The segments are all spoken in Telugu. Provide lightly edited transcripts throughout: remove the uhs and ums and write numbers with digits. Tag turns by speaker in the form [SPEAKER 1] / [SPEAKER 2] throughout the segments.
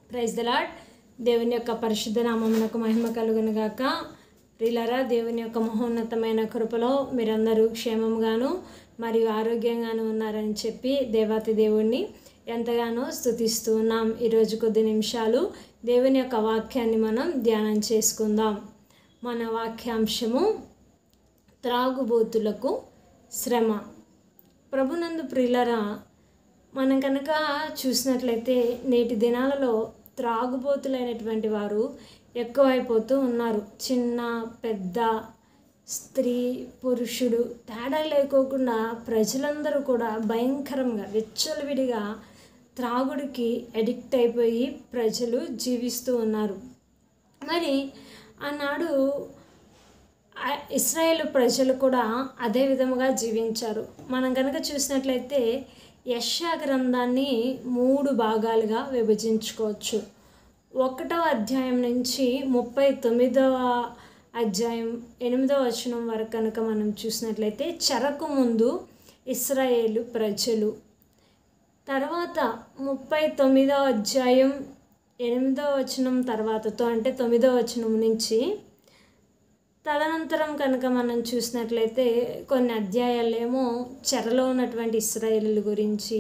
[SPEAKER 1] Praise the lord. దేవుని యొక్క పరిశుద్ధ నామమునకు మహిమ కలుగును గాక. ప్రియులారా, దేవుని యొక్క మహోన్నతమైన కృపలో మీరందరూ క్షేమంగాను మరియు ఆరోగ్యంగాను ఉన్నారని చెప్పి దేవాతి దేవుణ్ణి ఎంతగానో స్తుతిస్తూ ఉన్నాం. ఈరోజు కొద్ది నిమిషాలు దేవుని యొక్క వాక్యాన్ని మనం ధ్యానం చేసుకుందాం. మన వాక్యాంశము త్రాగుబోతులకు శ్రమ. ప్రభునందు ప్రియులారా, మనం కనుక చూసినట్లయితే నేటి దినాలలో త్రాగుబోతులైనటువంటి వారు ఎక్కువైపోతూ ఉన్నారు. చిన్న పెద్ద స్త్రీ పురుషుడు తేడా లేకోకుండా ప్రజలందరూ కూడా భయంకరంగా విచ్చలవిడిగా త్రాగుడికి అడిక్ట్ అయిపోయి ప్రజలు జీవిస్తూ ఉన్నారు. మరి ఆనాడు ఇశ్రాయేలు ప్రజలు కూడా అదే విధముగా జీవించారు. మనం కనుక చూసినట్లయితే యెషయా గ్రంథాన్ని 3 భాగాలుగా విభజించుకోవచ్చు. 1వ అధ్యాయం నుంచి 39వ అధ్యాయం 8వ వచనం వరకు కనుక మనం చూసినట్లయితే చెరకు ముందు ఇశ్రాయేలు ప్రజలు, తర్వాత 39వ అధ్యాయం 8వ వచనం తర్వాతతో అంటే 9వ వచనం నుంచి తదనంతరం కనుక మనం చూసినట్లయితే కొన్ని అధ్యాయాలేమో చెరలో ఉన్నటువంటి ఇశ్రాయేలు గురించి,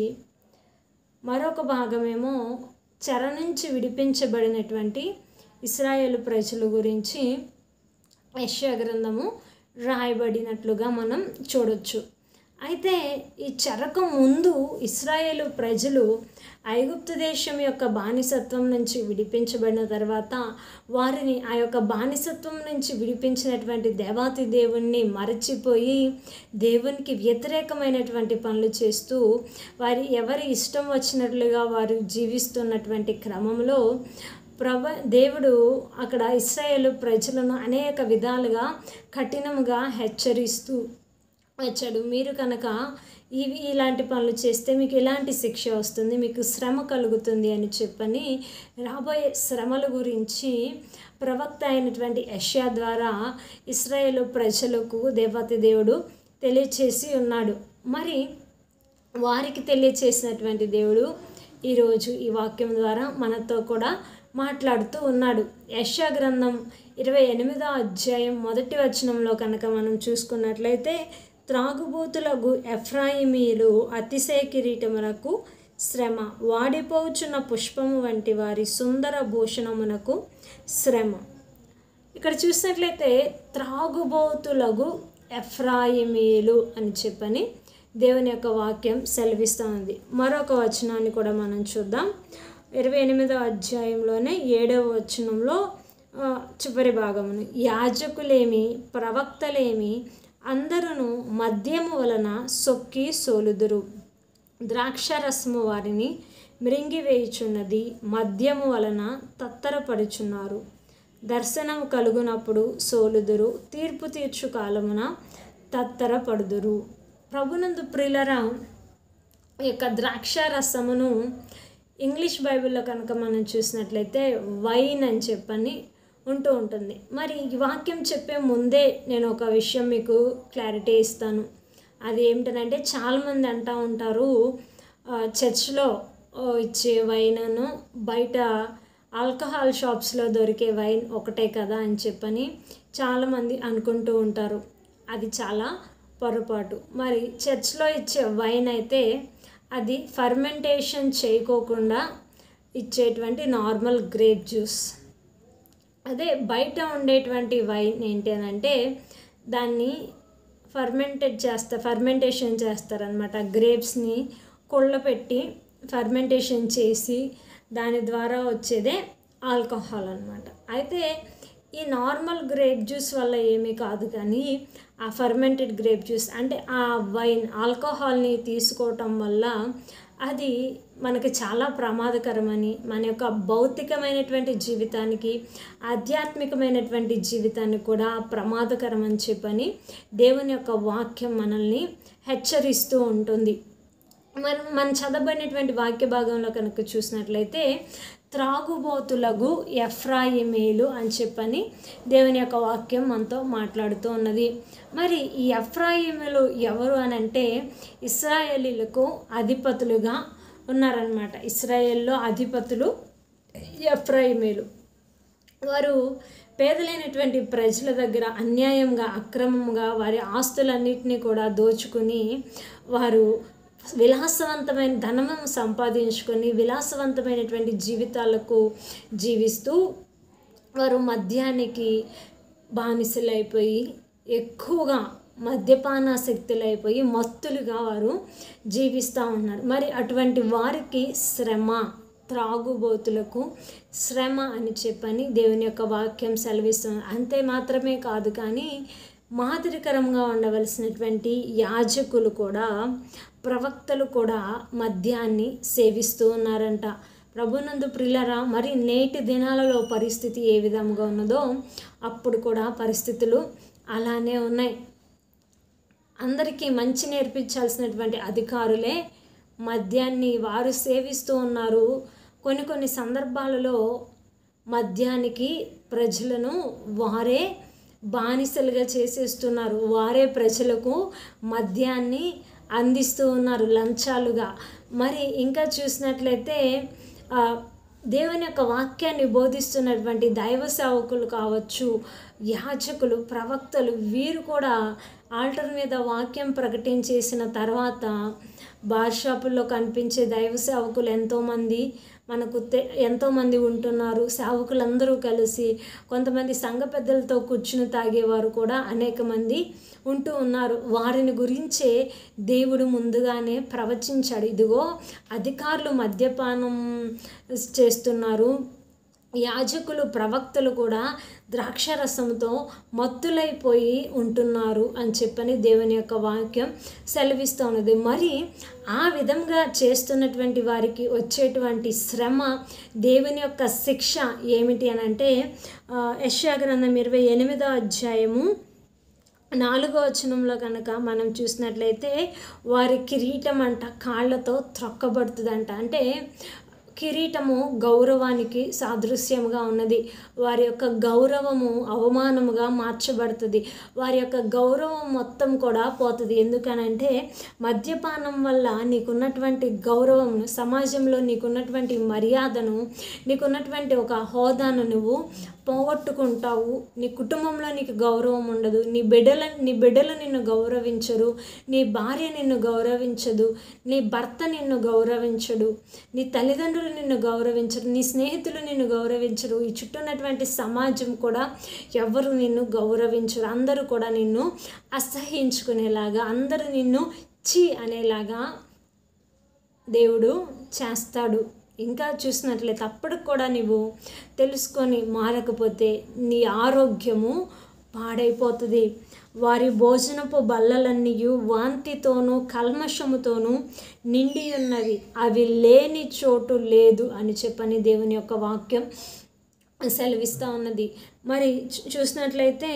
[SPEAKER 1] మరొక భాగమేమో చెర నుంచి విడిపించబడినటువంటి ఇశ్రాయేలు ప్రజల గురించి యెషయా గ్రంథము రాయబడినట్లుగా మనం చూడొచ్చు. అయితే ఈ చెరకు ముందు ఇశ్రాయేలు ప్రజలు ఐగుప్తు దేశం యొక్క బానిసత్వం నుంచి విడిపించబడిన తర్వాత వారిని ఆ యొక్క బానిసత్వం నుంచి విడిపించినటువంటి దేవాతి దేవుణ్ణి మరచిపోయి దేవునికి వ్యతిరేకమైనటువంటి పనులు చేస్తూ ఎవరి ఇష్టం వచ్చినట్లుగా వారు జీవిస్తున్నటువంటి క్రమంలో దేవుడు అక్కడ ఇశ్రాయేలు ప్రజలను అనేక విధాలుగా కఠినంగా హెచ్చరిస్తూ వచ్చాడు. మీరు కనుక ఇలాంటి పనులు చేస్తే మీకు ఎలాంటి శిక్ష వస్తుంది, మీకు శ్రమ కలుగుతుంది అని చెప్పని రాబోయే శ్రమల గురించి ప్రవక్త అయినటువంటి యెషయా ద్వారా ఇశ్రాయేలు ప్రజలకు దేవాతి దేవుడు తెలియచేసి ఉన్నాడు. మరి వారికి తెలియచేసినటువంటి దేవుడు ఈరోజు ఈ వాక్యం ద్వారా మనతో కూడా మాట్లాడుతూ ఉన్నాడు. యెషయా గ్రంథం 28వ అధ్యాయం 1వ వచనంలో కనుక మనం చూసుకున్నట్లయితే త్రాగుబోతులకు ఎఫ్రాయిమీలు అతిశయ కిరీటమునకు శ్రమ, వాడిపోచున్న పుష్పము వంటి వారి సుందర భూషణమునకు శ్రమ. ఇక్కడ చూసినట్లయితే త్రాగుబోతులకు ఎఫ్రాయిమీలు అని చెప్పని దేవుని యొక్క వాక్యం సెలవిస్తూ ఉంది. మరొక వచనాన్ని కూడా మనం చూద్దాం. 28వ అధ్యాయంలోనే 7వ వచనంలో చివరి భాగమును, యాజకులేమి ప్రవక్తలేమి అందరూ మద్యము వలన సొక్కి సోలుదురు, ద్రాక్షరసము వారిని మృంగివేయుచున్నది, మద్యము వలన తత్తరపడుచున్నారు, దర్శనము కలుగునప్పుడు సోలుదురు, తీర్పు తీర్చు కాలమున తత్తరపడుదురు. ప్రభునందు ప్రియులరా, ఈ యొక్క ద్రాక్షరసమును ఇంగ్లీష్ బైబిల్లో కనుక మనం చూసినట్లయితే వైన్ అని చెప్పని ఉంటూ ఉంటుంది. మరి ఈ వాక్యం చెప్పే ముందే నేను ఒక విషయం మీకు క్లారిటీ ఇస్తాను. అది ఏమిటంటే చాలామంది అంటూ ఉంటారు చర్చ్లో ఇచ్చే వైన్ను బయట ఆల్కహాల్ షాప్స్లో దొరికే వైన్ ఒకటే కదా అని చెప్పని చాలామంది అనుకుంటూ ఉంటారు. అది చాలా పొరపాటు. మరి చర్చ్లో ఇచ్చే వైన్ అయితే అది ఫర్మెంటేషన్ చేయకోకుండా ఇచ్చేటువంటి నార్మల్ గ్రేప్ జ్యూస్. అదే బయట ఉండేటువంటి వైన్ ఏంటి అని అంటే దాన్ని ఫర్మెంటేషన్ చేస్తారనమాట. గ్రేప్స్ని కొళ్ళపెట్టి ఫర్మెంటేషన్ చేసి దాని ద్వారా వచ్చేదే ఆల్కహాల్ అనమాట. అయితే ఈ నార్మల్ గ్రేప్ జ్యూస్ వల్ల ఏమీ కాదు, కానీ ఆ ఫర్మెంటెడ్ గ్రేప్ జ్యూస్ అంటే ఆ వైన్ ఆల్కహాల్ని తీసుకోవటం వల్ల అది మనకి చాలా ప్రమాదకరమని, మన యొక్క భౌతికమైనటువంటి జీవితానికి ఆధ్యాత్మికమైనటువంటి జీవితానికి కూడా ప్రమాదకరమని చెప్పని దేవుని యొక్క వాక్యం మనల్ని హెచ్చరిస్తూ ఉంటుంది. మనం చదవబడినటువంటి వాక్య భాగంలో కనుక చూసినట్లయితే త్రాగుబోతులకు ఎఫ్రాయిమీలు అని చెప్పని దేవుని యొక్క వాక్యం మనతో మాట్లాడుతూ ఉన్నది. మరి ఈ ఎఫ్రాయిమీలు ఎవరు అని అంటే ఇశ్రాయేలీలకు అధిపతులుగా ఉన్నారనమాట. ఇశ్రాయేల్లో అధిపతులు ఎఫ్రాయిమీలు. వారు పేదలైనటువంటి ప్రజల దగ్గర అన్యాయంగా, అక్రమంగా వారి ఆస్తులన్నింటినీ కూడా దోచుకుని వారు విలాసవంతమైన ధనము సంపాదించుకొని విలాసవంతమైనటువంటి జీవితాలకు జీవిస్తూ వారు మద్యానికి బానిసలైపోయి ఎక్కువగా మద్యపానాసక్తులైపోయి మత్తులుగా వారు జీవిస్తూ ఉన్నారు. మరి అటువంటి వారికి శ్రమ, త్రాగుబోతులకు శ్రమ అని చెప్పని దేవుని యొక్క వాక్యం సెలవిస్తుంది. అంతే మాత్రమే కాదు, కానీ మాదిరికరంగా ఉండవలసినటువంటి యాజకులు కూడా, ప్రవక్తలు కూడా మద్యాన్ని సేవిస్తూ ఉన్నారంట. ప్రభునందు ప్రియులారా, మరి నేటి దినాలలో పరిస్థితి ఏ విధంగా ఉన్నదో అప్పుడు కూడా పరిస్థితులు అలానే ఉన్నాయి. అందరికీ మంచి నేర్పించాల్సినటువంటి అధికారులే మద్యాన్ని వారు సేవిస్తూ ఉన్నారు. కొన్ని సందర్భాలలో మద్యానికి ప్రజలను వారే బానిసలుగా చేసేస్తున్నారు. వారే ప్రజలకు మద్యాన్ని అందిస్తూ ఉన్నారు లంచాలుగా. మరి ఇంకా చూసినట్లయితే దేవుని యొక్క వాక్యాన్ని బోధిస్తున్నటువంటి దైవ సేవకులు కావచ్చు, యాజకులు, ప్రవక్తలు, వీరు కూడా ఆల్టర్ మీద వాక్యం ప్రకటించేసిన తర్వాత బార్ షాపుల్లో కనిపించే దైవ సేవకులు ఎంతోమంది ఎంతోమంది ఉంటున్నారు. సేవకులందరూ కలిసి కొంతమంది సంఘ పెద్దలతో కూర్చుని తాగేవారు కూడా అనేక మంది ఉంటూ ఉన్నారు. వారిని గురించే దేవుడు ముందుగానే ప్రవచించాడు. ఇదిగో అధికారులు మద్యపానం చేస్తున్నారు, యాజకులు, ప్రవక్తలు కూడా ద్రాక్షరసంతో మత్తులైపోయి ఉంటున్నారు అని చెప్పని దేవుని యొక్క వాక్యం సెలవిస్తూ ఉన్నది. మరి ఆ విధంగా చేస్తున్నటువంటి వారికి వచ్చేటువంటి శ్రమ, దేవుని యొక్క శిక్ష ఏమిటి అని అంటే యెషయా గ్రంథం 28వ అధ్యాయము 4వ వచనంలో కనుక మనం చూసినట్లయితే వారి కిరీటం అంట కాళ్ళతో త్రొక్కబడుతుందంట. అంటే కిరీటము గౌరవానికి సాదృశ్యముగా ఉన్నది. వారి యొక్క గౌరవము అవమానముగా మార్చబడుతుంది. వారి యొక్క గౌరవం మొత్తం కూడా పోతుంది. ఎందుకనంటే మద్యపానం వల్ల నీకున్నటువంటి గౌరవం, సమాజంలో నీకున్నటువంటి మర్యాదను, నీకున్నటువంటి ఒక హోదాను నువ్వు పోగొట్టుకుంటావు. నీ కుటుంబంలో నీకు గౌరవం ఉండదు. నీ బిడ్డలు నిన్ను గౌరవించరు, నీ భార్య నిన్ను గౌరవించదు, నీ భర్త నిన్ను గౌరవించడు, నీ తల్లిదండ్రులు నిన్ను గౌరవించరు, నీ స్నేహితులు నిన్ను గౌరవించరు, ఈ చుట్టూ ఉన్నటువంటి సమాజం కూడా ఎవరు నిన్ను గౌరవించరు. అందరూ కూడా నిన్ను అసహ్యించుకునేలాగా, అందరూ నిన్ను ఛీ అనేలాగా దేవుడు చేస్తాడు. ఇంకా చూసినట్లయితే అప్పటికి కూడా నువ్వు తెలుసుకొని మారకపోతే నీ ఆరోగ్యము పాడైపోతుంది. వారి భోజనపు బల్లలన్నీ వాంతితోనూ కల్మషముతోనూ నిండి ఉన్నవి, అవి లేని చోటు లేదు అని చెప్పని దేవుని యొక్క వాక్యం సెలవిస్తూ ఉన్నది. మరి చూసినట్లయితే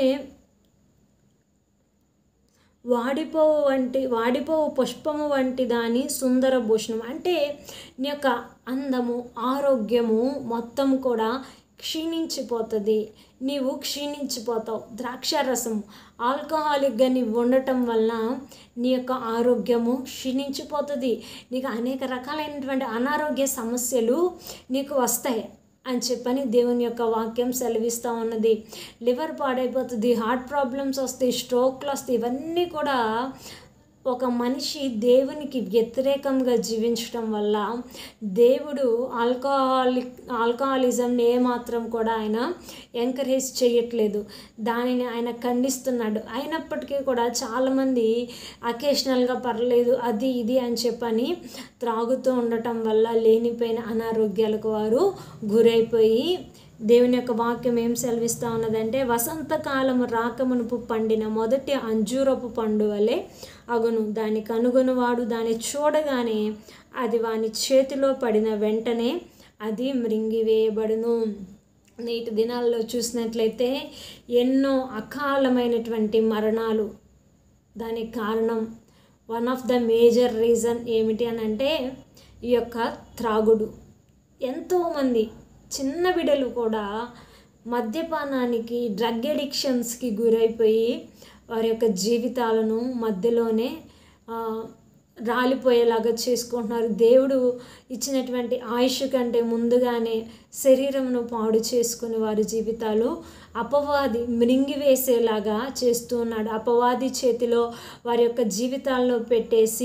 [SPEAKER 1] వాడిపోవు పుష్పము వంటి దాని సుందర భూషణం, అంటే నీ యొక్క అందము, ఆరోగ్యము మొత్తం కూడా క్షీణించిపోతుంది. నీవు క్షీణించిపోతావు. ద్రాక్షారసం, ఆల్కహాలిక్గా నీవు ఉండటం వల్ల నీ యొక్క ఆరోగ్యము క్షీణించిపోతుంది. నీకు అనేక రకాలైనటువంటి అనారోగ్య సమస్యలు నీకు వస్తాయి అని చెప్పని దేవుని యొక్క వాక్యం సెలవిస్తూ ఉన్నది. లివర్ పాడైపోతుంది, హార్ట్ ప్రాబ్లమ్స్ వస్తాయి, స్ట్రోక్లు వస్తాయి. ఇవన్నీ కూడా ఒక మనిషి దేవునికి వ్యతిరేకంగా జీవించడం వల్ల దేవుడు ఆల్కహాలిజంని ఏమాత్రం కూడా ఆయన ఎంకరేజ్ చేయట్లేదు, దానిని ఆయన ఖండిస్తున్నాడు. అయినప్పటికీ కూడా చాలామంది అకేషనల్గా పర్లేదు అది ఇది అని చెప్పని త్రాగుతూ ఉండటం వల్ల లేనిపోయిన అనారోగ్యాలకు వారు గురైపోయి, దేవుని యొక్క వాక్యం ఏం సెలవిస్తూ ఉన్నదంటే వసంతకాలము రాకమునుపు పండిన మొదటి అంజూరపు పండు వలె అగును, దాన్ని కనుగొనువాడు దాన్ని చూడగానే అది వాని చేతిలో పడిన వెంటనే అది మృంగివేయబడును. నేటి దినాల్లో చూసినట్లయితే ఎన్నో అకాలమైనటువంటి మరణాలు. దానికి కారణం one of the major reason ఏమిటి అని అంటే ఈ యొక్క త్రాగుడు. ఎంతోమంది చిన్న బిడ్డలు కూడా మద్యపానానికి, డ్రగ్ ఎడిక్షన్స్కి గురైపోయి వారి యొక్క జీవితాలను మధ్యలోనే రాలిపోయేలాగా చేసుకుంటున్నారు. దేవుడు ఇచ్చినటువంటి ఆయుష్ కంటే ముందుగానే శరీరమును పాడు చేసుకుని వారి జీవితాలు అపవాది మృంగివేసేలాగా చేస్తూ ఉన్నాడు. అపవాది చేతిలో వారి యొక్క జీవితాల్లో పెట్టేసి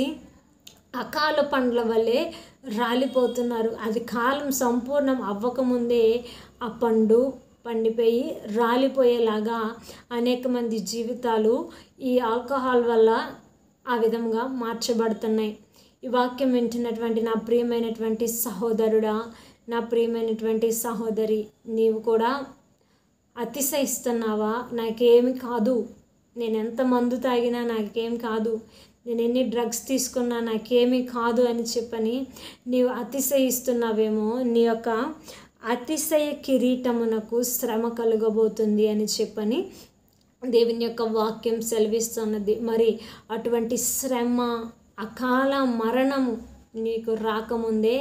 [SPEAKER 1] అకాల పండ్ల వల్లే రాలిపోతున్నారు. అది కాలం సంపూర్ణం అవ్వకముందే ఆ పండు పండిపోయి రాలిపోయేలాగా అనేక మంది జీవితాలు ఈ ఆల్కహాల్ వల్ల ఆ విధంగా మార్చబడుతున్నాయి. ఈ వాక్యం వింటున్నటువంటి నా ప్రియమైనటువంటి సహోదరుడా, నా ప్రియమైనటువంటి సహోదరి, నీవు కూడా అతిశయిస్తున్నావా? నాకేమి కాదు, నేను ఎంత మందు తాగినా నాకేం కాదు, నేను ఎన్ని డ్రగ్స్ తీసుకున్నా నాకేమీ కాదు అని చెప్పని నీవు అతిశయిస్తున్నావేమో. నీ యొక్క అతిశయ కిరీటమునకు శ్రమ కలుగబోతుంది అని చెప్పని దేవుని యొక్క వాక్యం సెలవిస్తున్నది. మరి అటువంటి శ్రమ, అకాల మరణము నీకు రాకముందే,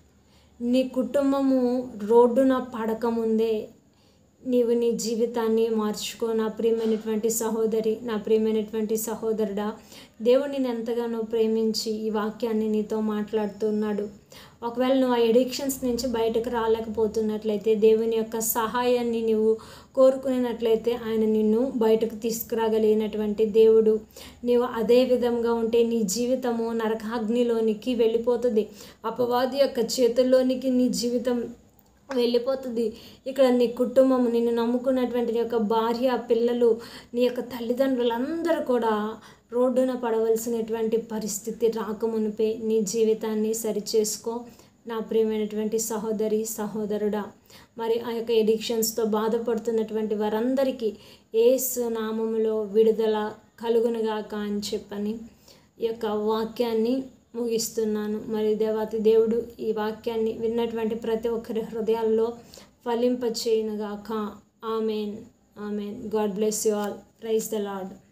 [SPEAKER 1] నీ కుటుంబము రోడ్డున పడకముందే నీవు నీ జీవితాన్ని మార్చుకో. నా ప్రియమైనటువంటి సహోదరి, నా ప్రియమైనటువంటి సహోదరుడా, దేవుడు నేను ఎంతగానో ప్రేమించి ఈ వాక్యాన్ని నీతో మాట్లాడుతున్నాడు. ఒకవేళ నువ్వు ఆ ఎడిక్షన్స్ నుంచి బయటకు రాలేకపోతున్నట్లయితే, దేవుని యొక్క సహాయాన్ని నువ్వు కోరుకునేటట్లయితే ఆయన నిన్ను బయటకు తీసుకురాగలిగినటువంటి దేవుడు. నీవు అదే విధంగా ఉంటే నీ జీవితము నరకాగ్నిలోనికి వెళ్ళిపోతుంది. అపవాది యొక్క చేతుల్లోనికి నీ జీవితం వెళ్ళిపోతుంది. ఇక్కడ నీ కుటుంబం, నిన్ను నమ్ముకున్నటువంటి నీ యొక్క భార్య, పిల్లలు, నీ యొక్క తల్లిదండ్రులందరూ కూడా రోడ్డున పడవలసినటువంటి పరిస్థితి రాకమునిపే నీ జీవితాన్ని సరిచేసుకో. నా ప్రియమైనటువంటి సహోదరి, సహోదరుడా, మరి ఆ యొక్క ఎడిక్షన్స్తో బాధపడుతున్నటువంటి వారందరికీ యేసు నామములో విడుదల కలుగునుగాక అని చెప్పని ఈ యొక్క వాక్యాన్ని ముగిస్తున్నాను. మరి దేవాతి దేవుడు ఈ వాక్యాన్ని విన్నటువంటి ప్రతి ఒక్కరి హృదయాల్లో ఫలింపచేయునుగాక. Amen, amen. God bless you all. Praise the lord.